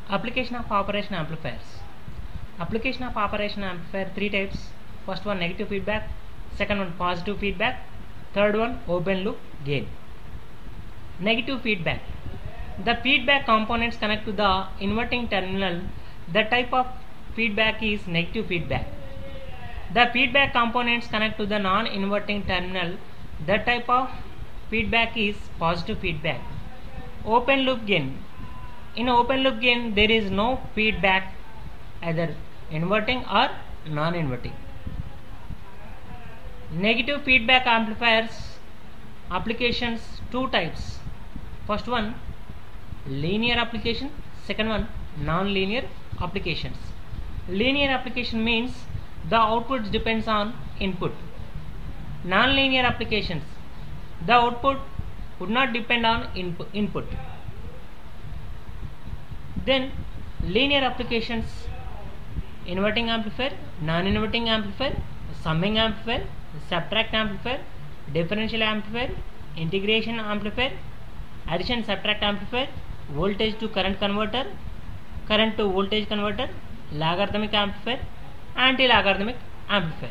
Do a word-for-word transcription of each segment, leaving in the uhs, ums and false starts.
Application of operation amplifiers. Application of operation amplifier, three types. First one negative feedback, second one positive feedback, third one open loop gain. Negative feedback. The feedback components connect to the inverting terminal. The type of feedback is negative feedback. The feedback components connect to the non-inverting terminal. The type of feedback is positive feedback. Open loop gain. In open loop gain, there is no feedback, either inverting or non-inverting. Negative feedback amplifiers applications, two types. First one linear application, second one non-linear applications. Linear application means the output depends on input. Non-linear applications, the output would not depend on input. input. Then linear applications, inverting amplifier, non-inverting amplifier, summing amplifier, subtract amplifier, differential amplifier, integration amplifier, addition subtract amplifier, voltage to current converter, current to voltage converter, logarithmic amplifier, anti-logarithmic amplifier.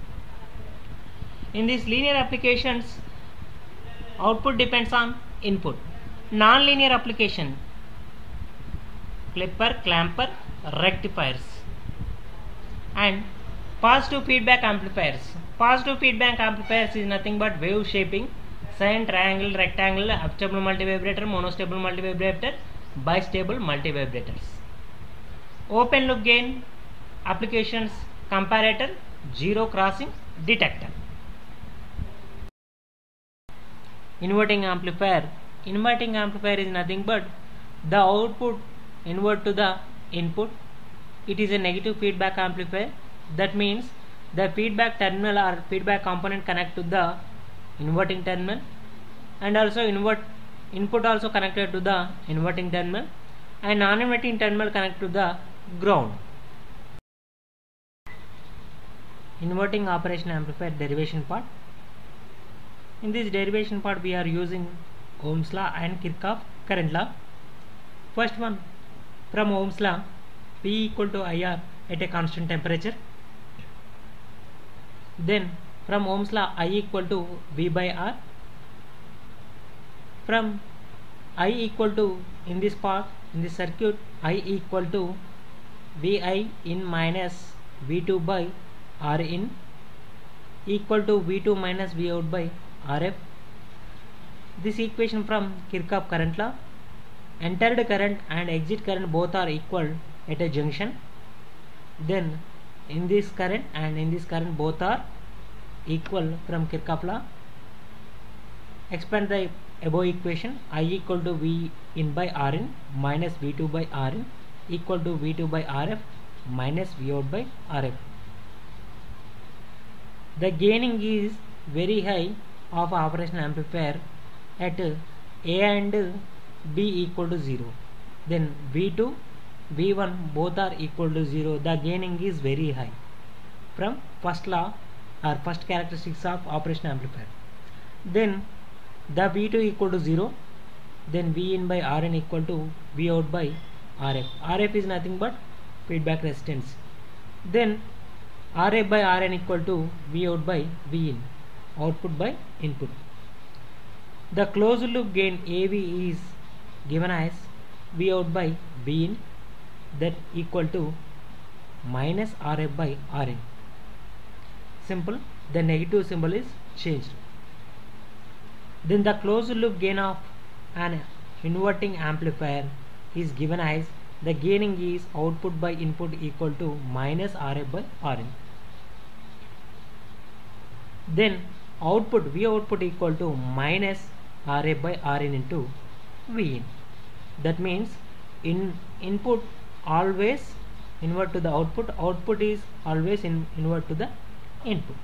In these linear applications, output depends on input. Non-linear application, clipper, clamper, rectifiers, and positive feedback amplifiers. Positive feedback amplifiers is nothing but wave shaping, sine, triangle, rectangle, upstable multivibrator, monostable multivibrator, bistable multivibrators. Open loop gain applications, comparator, zero crossing detector. Inverting amplifier. Inverting amplifier is nothing but the output invert to the input. It is a negative feedback amplifier. That means the feedback terminal or feedback component connect to the inverting terminal, and also invert input also connected to the inverting terminal, and non-inverting terminal connect to the ground. Inverting operation amplifier derivation part. In this derivation part we are using Ohm's law and Kirchhoff current law. First one, from Ohm's law, P equal to I R at a constant temperature. Then from Ohm's law, I equal to V by R. From I equal to, in this part, in this circuit, I equal to V I in minus V two by R in equal to V two minus V out by R F. This equation from Kirchhoff current law. Entered current and exit current both are equal at a junction. Then in this current and in this current both are equal from Kirchhoff law. Expand the above equation. I equal to V in by R in minus V two by R in equal to V two by R F minus V out by R F. The gaining is very high of operation amplifier at A and B equal to zero. Then V two, V one both are equal to zero. The gaining is very high from first law or first characteristics of operation amplifier. Then the V two equal to zero. Then V in by R N equal to V out by R F. R F is nothing but feedback resistance. Then R F by R N equal to V out by V in, output by input. The closed loop gain A V is given as V out by V in, that equal to minus R F by R N. Simple. The negative symbol is changed. Then the closed loop gain of an inverting amplifier is given as the gaining is output by input equal to minus R F by R N. Then output V output equal to minus R F by R N into V in. That means in input always invert to the output, output is always in invert to the input.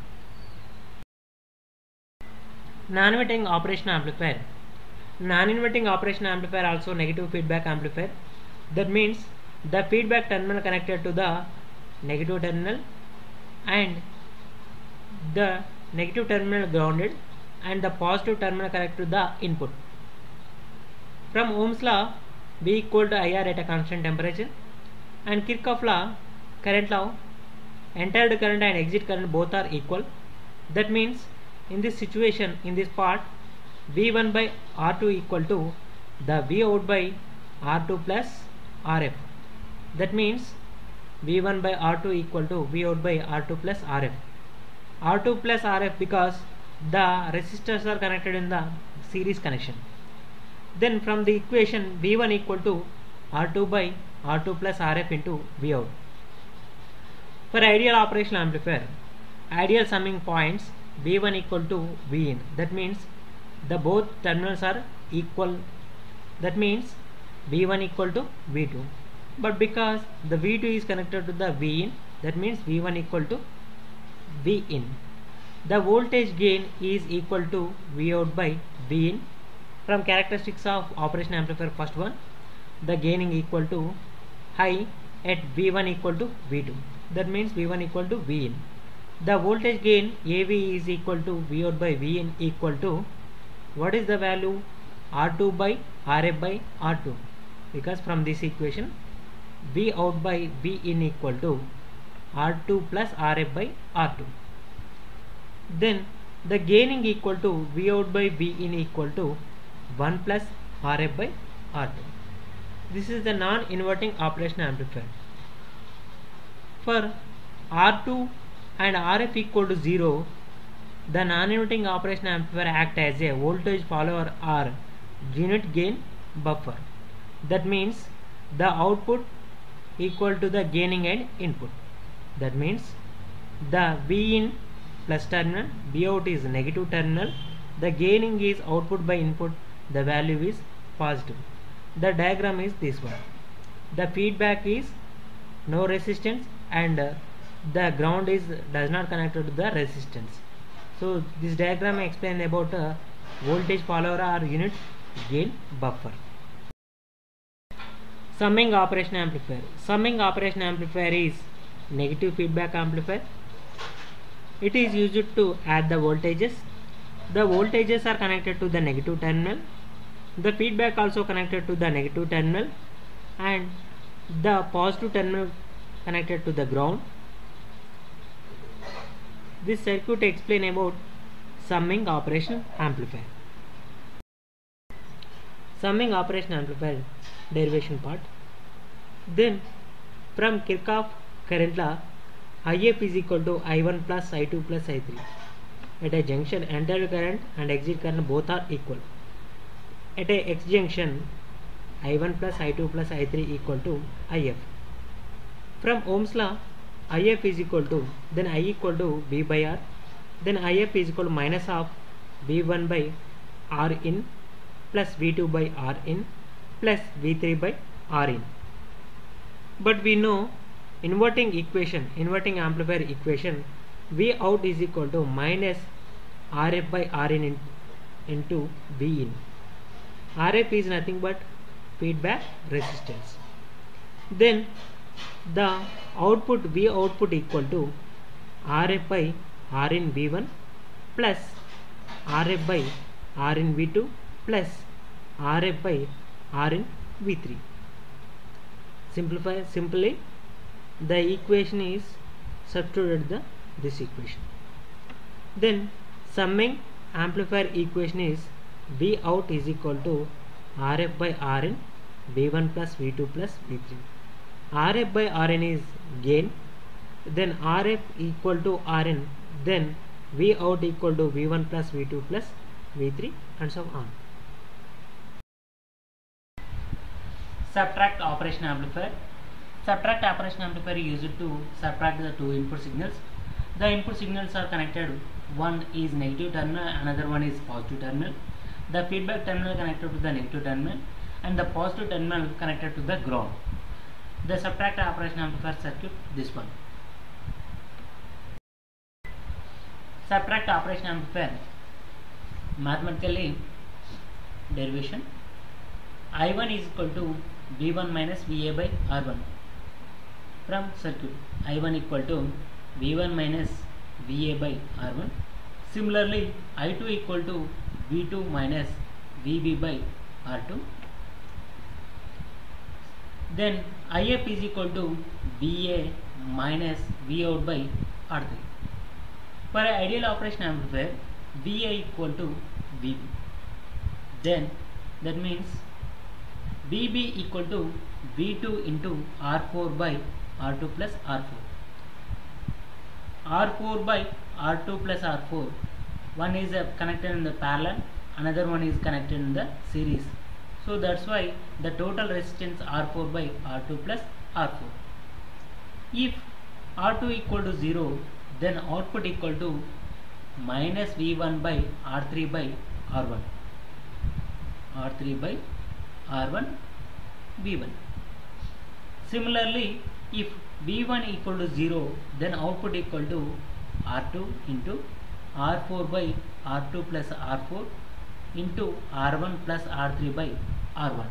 Non-inverting operation amplifier. Non-inverting operation amplifier also negative feedback amplifier. That means the feedback terminal connected to the negative terminal and the negative terminal grounded and the positive terminal connected to the input. From Ohm's law, V equal to I R at a constant temperature. And Kirchhoff law, current law, entered current and exit current both are equal. That means in this situation, in this part, V one by R two equal to the V out by R two plus R F. That means V one by R two equal to V out by R two plus R F. R two plus R F because the resistors are connected in the series connection. Then from the equation V one equal to R two by R two plus R F into V out. For ideal operational amplifier, ideal summing points V one equal to V in. That means the both terminals are equal. That means V one equal to V two. But because the V two is connected to the V in, that means V one equal to V in. The voltage gain is equal to V out by V in. From characteristics of operation amplifier, first one, the gaining equal to high at V one equal to V two. That means V one equal to V in. The voltage gain A V is equal to V out by V in equal to, what is the value? R two by R F by R two. Because from this equation, V out by V in equal to R two plus R F by R two. Then the gaining equal to V out by V in equal to one plus R F by R two. This is the non-inverting operational amplifier. For R two and R F equal to zero, the non-inverting operational amplifier acts as a voltage follower or unit gain buffer. That means the output equal to the gaining and input. That means the V in plus terminal, V out is negative terminal, the gaining is output by input, the value is positive. The diagram is this one. The feedback is no resistance and uh, the ground is does not connect to the resistance. So this diagram explains about a voltage follower or unit gain buffer. Summing operation amplifier. Summing operation amplifier is negative feedback amplifier. It is used to add the voltages. The voltages are connected to the negative terminal. The feedback also connected to the negative terminal and the positive terminal connected to the ground. This circuit explains about summing operation amplifier. Summing operation amplifier derivation part. Then from Kirchhoff current law, I F is equal to I one plus I two plus I three. At a junction, enter current and exit current both are equal. At a X junction, I one plus I two plus I three equal to I F. From Ohm's law, I F is equal to, then I equal to V by R, then I F is equal to minus of V one by R in plus V two by R in plus V three by R in. But we know inverting equation, inverting amplifier equation, V out is equal to minus R F by R in, in into V in. R F is nothing but feedback resistance. Then the output V output equal to R F by R in V one plus R F by R in V two plus R F by R in V three. Simplify simply the equation is substituted the this equation. Then summing amplifier equation is V out is equal to R F by R in V one plus V two plus V three. R F by R in is gain, then R F equal to R in, then V out equal to V one plus V two plus V three and so on. Subtract operation amplifier. Subtract operation amplifier is used to subtract the two input signals. The input signals are connected, one is negative terminal, another one is positive terminal. The feedback terminal connected to the negative terminal and the positive terminal connected to the ground. The subtract operation amplifier circuit, this one. Subtract operation amplifier, mathematically derivation, I one is equal to V one minus V A by R one. From circuit, I one equal to V one minus V A by R one. Similarly, I two equal to V two minus V B by R two. Then I F is equal to V A minus V out by R three. For an ideal operation amplifier, V A equal to V B. Then that means V B equal to V two into R four by R two plus R four. R four by R two plus R four. One is uh, connected in the parallel, another one is connected in the series. So that's why the total resistance R four by R two plus R four. If R two equal to zero, then output equal to minus V one by R three by R one. R three by R one V one. Similarly, if V one equal to zero, then output equal to R two into R four by R two plus R four into R one plus R three by R one.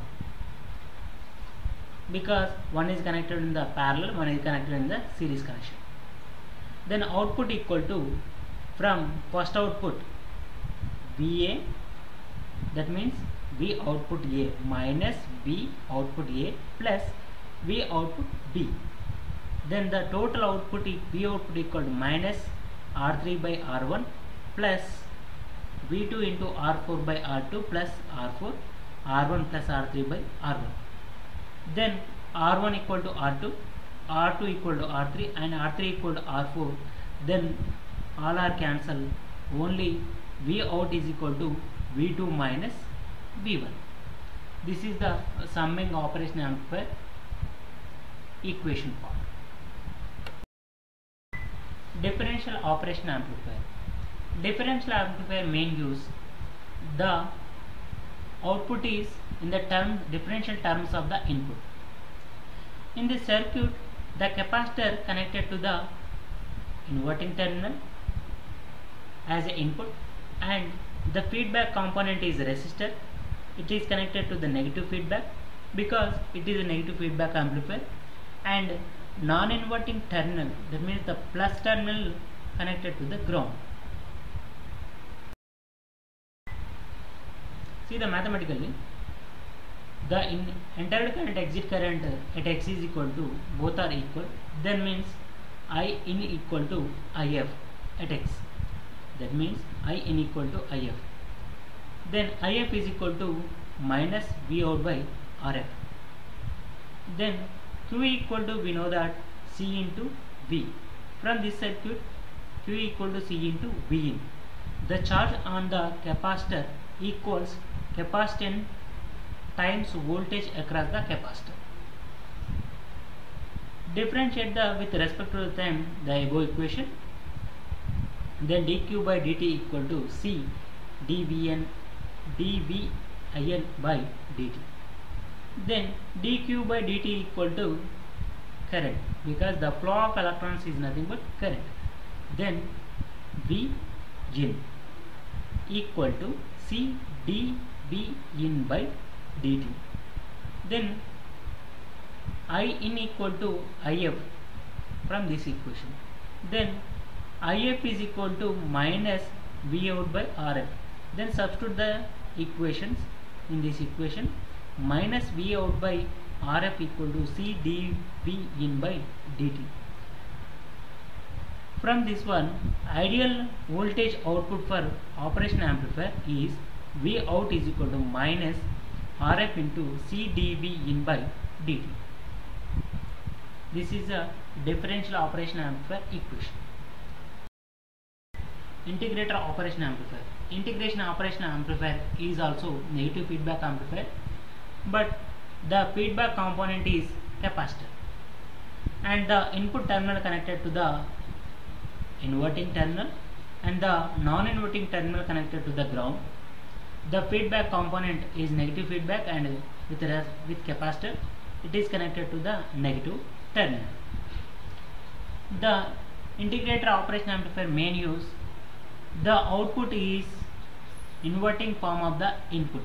Because one is connected in the parallel, one is connected in the series connection. Then output equal to, from first output V A, that means V output A minus V output A plus V output B. Then the total output V output equal to minus R three by R one plus V two into R four by R two plus R four, R one plus R three by R one. Then R one equal to R two, R two equal to R three and R three equal to R four. Then all are cancelled. Only V out is equal to V two minus V one. This is the summing operation amplifier equation part. Differential operation amplifier. Differential amplifier main use, the output is in the term differential terms of the input. In this circuit, the capacitor connected to the inverting terminal as an input, and the feedback component is resistor. It is connected to the negative feedback because it is a negative feedback amplifier, and non-inverting terminal, that means the plus terminal, connected to the ground. See the mathematically, the in entered current, exit current at X is equal to, both are equal, then means I in equal to I F at X. That means I in equal to I F. Then I F is equal to minus V out by R F. Then Q equal to, we know that C into V. From this circuit, Q equal to C into V in. The charge on the capacitor equals capacitance times voltage across the capacitor. Differentiate the with respect to the time the above equation. Then dq by dt equal to C dVn dVin by dt. Then dq by dt equal to current, because the flow of electrons is nothing but current. Then V in equal to C dV in by dt. Then I in equal to I F from this equation. Then I F is equal to minus V out by R F. Then substitute the equations in this equation. Minus V out by R F equal to C dV in by dt. From this one, ideal voltage output for operation amplifier is V out is equal to minus R F into C dV in by dt. This is a differential operation amplifier equation. Integrator operation amplifier. Integration operation amplifier is also negative feedback amplifier, but the feedback component is capacitor, and the input terminal connected to the inverting terminal and the non-inverting terminal connected to the ground. The feedback component is negative feedback, and with with capacitor it is connected to the negative terminal. The integrator operation amplifier main use, the output is inverting form of the input.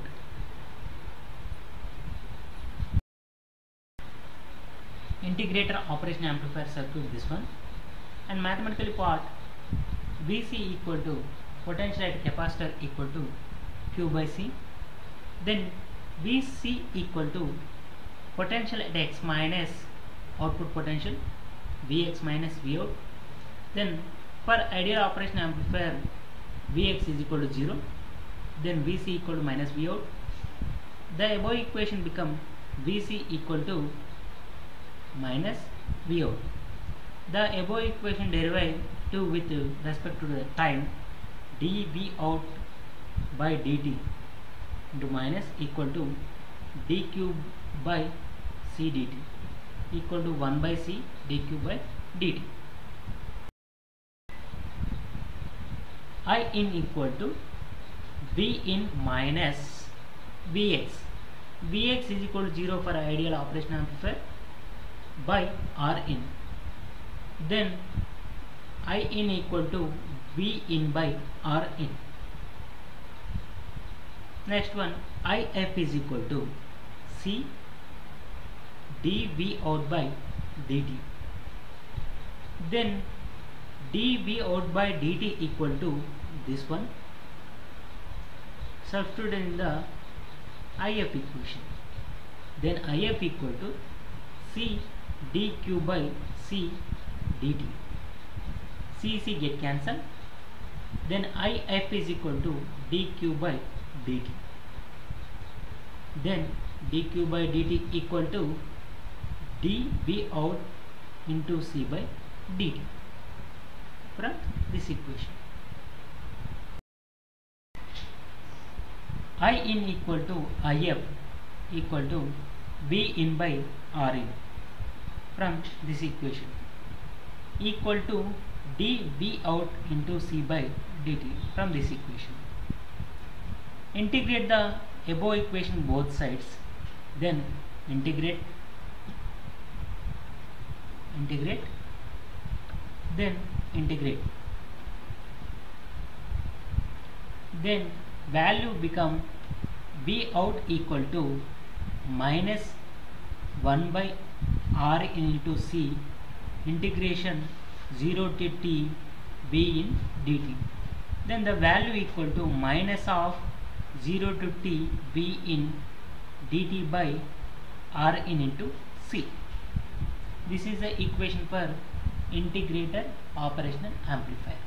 Integrator operation amplifier circuit, this one, and mathematically part V C equal to potential at capacitor equal to Q by C. Then V C equal to potential at x minus output potential Vx minus Vout. Then for ideal operation amplifier Vx is equal to zero, then Vc equal to minus Vout. The above equation become Vc equal to minus Vout. The above equation derivative with respect to the time dVout by dt into minus equal to dq by c dt equal to one by c dq by dt. I in equal to V in minus Vx. Vx is equal to zero for ideal operation amplifier by R in. Then I in equal to V in by R in. Next one, If is equal to C dV out by dt. Then dV out by dt equal to this one. Substitute in the If equation. Then If equal to C dq by C dt. C C get cancelled. Then If is equal to dq by dt. Then dq by dt equal to dV out into C by dt from this equation. I in equal to If equal to V in by R in from this equation equal to dV out into C by dt from this equation. Integrate the above equation both sides, then integrate integrate then integrate, then value become V out equal to minus one by R into C integration zero to t V in dt. Then the value equal to minus of zero to t V in dt by R in into C. This is the equation for integrated operational amplifier.